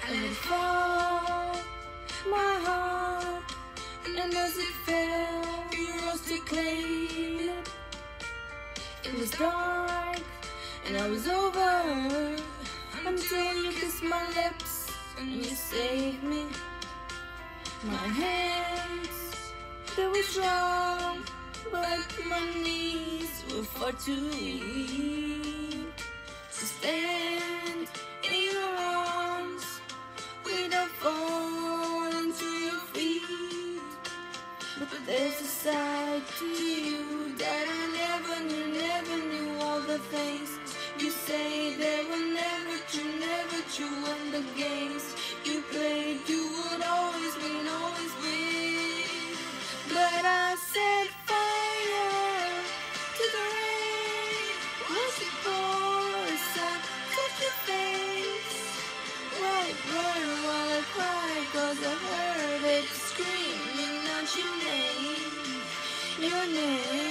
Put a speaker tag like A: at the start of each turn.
A: let it fall, my heart, and as it fell, you rose to claim it. It was dark, and I was over, until you kissed my lips, and you saved me. My hands, they were strong, but my knees were far too weak to stand in your arms without falling to your feet. But there's a side to you that I never knew. All the things you say, they were never true. And the games you played, you would always win. But I set fire to the rain, watch it pour as I touch your face. Right, while I cry, 'cause I heard it screaming out your name.